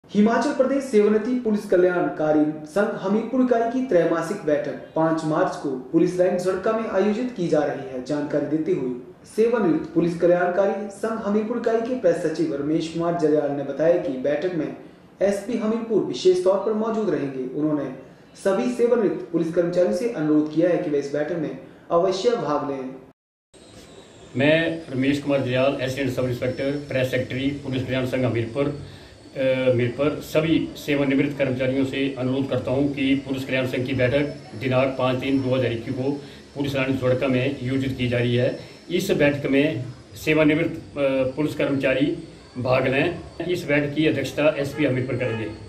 हिमाचल प्रदेश सेवानिवृत्त पुलिस कल्याणकारी संघ हमीरपुर इकाई की त्रैमासिक बैठक 5 मार्च को पुलिस लाइन झड़का में आयोजित की जा रही है। जानकारी देते हुए सेवानिवृत्त पुलिस कल्याणकारी संघ हमीरपुर इकाई के प्रेस सचिव रमेश कुमार जरयाल ने बताया कि बैठक में एसपी हमीरपुर विशेष तौर पर मौजूद रहेंगे। उन्होंने सभी सेवानिवृत्त पुलिस कर्मचारियों से अनुरोध किया है कि वे इस बैठक में अवश्य भाग लें। मैं Ramesh Kumar Jaryal, assistant sub inspector, press secretary, police कल्याण संघ हमीरपुर सभी सेवानिवृत्त कर्मचारियों से अनुरोध करता हूं कि पुलिस कल्याण संघ की बैठक दिनांक 5/3/2021 को पुलिस लाइन झड़का में आयोजित की जा रही है। इस बैठक में सेवानिवृत्त पुलिस कर्मचारी भाग लें। इस बैठक की अध्यक्षता एसपी हमीरपुर करेंगे।